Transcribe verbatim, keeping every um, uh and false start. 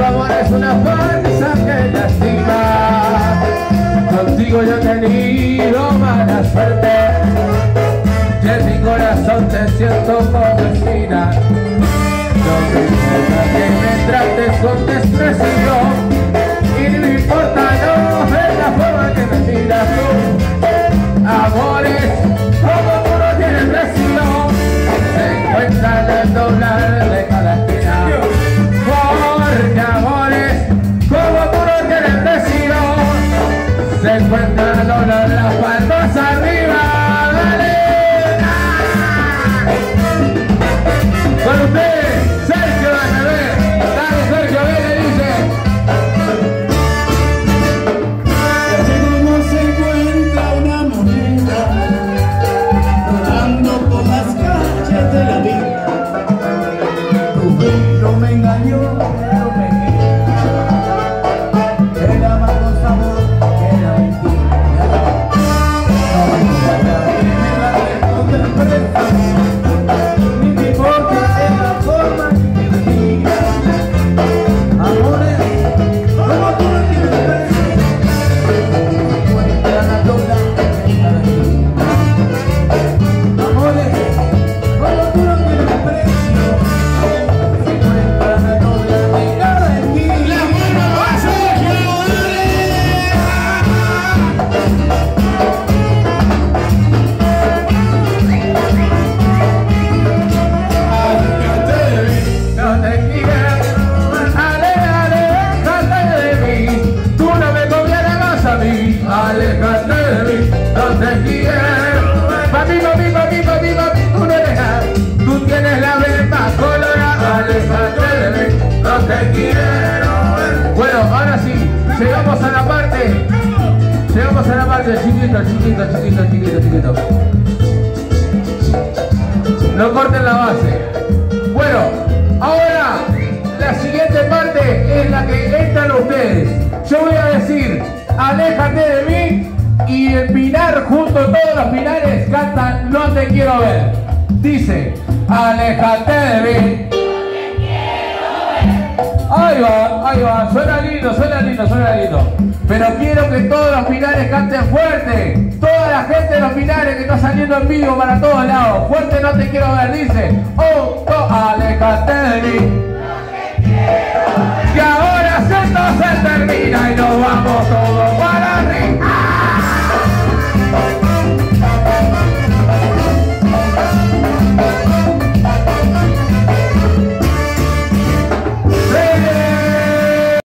amor es una fuerza que lastima. Contigo yo he tenido mala suerte y en mi corazón te siento como espina. No me importa que me trates con desprecio y no me importa no ver la forma que me miras tú. Amores como tú no tienes precio, se encuentran al doblar de cada esquina. Porque amores como tú no tienes precio, se encuentran al doblar las palmas arriba. ¡Dale! Con ustedes, Sergio Bernabé. Dale, Sergio, viene, dice. Y así como se encuentra una moneda rodando por las calles de la vida. Tu brillo me engañó, pero me queda el amargo sabor que era mentira. No me importa que me la dejo del precio, ni me importa en la forma que me digas. Amores, como tú no tienes precio, se encuentran a doblar de cada esquina. Amores, como tú no tienes precio, se encuentran a doblar de cada esquina. ¡La mano abajo, No te quiero, ale, aléjate de mí. Tú no me convienes más a mí. Aléjate de mí, no te quiero. Papi, papi, papi, papi, papi, tú no eres nada. Tú tienes la verba colorada. Aléjate de mí, no te quiero. Bueno, ahora sí, llegamos a la parte. Llegamos a la parte, chiquito, chiquito, chiquito, chiquito, chiquito. No corten la base. Bueno, ahora la siguiente parte es la que entran ustedes. Yo voy a decir, aléjate de mí, y el pinar, junto a todos los pinares, cantan No te quiero ver. Dice, aléjate de mí. Ahí va, ahí va, suena lindo, suena lindo, suena lindo. Pero quiero que todos los pinares canten fuerte. Toda la gente de los pinares que está saliendo en vivo para todos lados. Fuerte, no te quiero ver, dice. Oh, oh, aléjate de mí. Que ahora esto se termina y no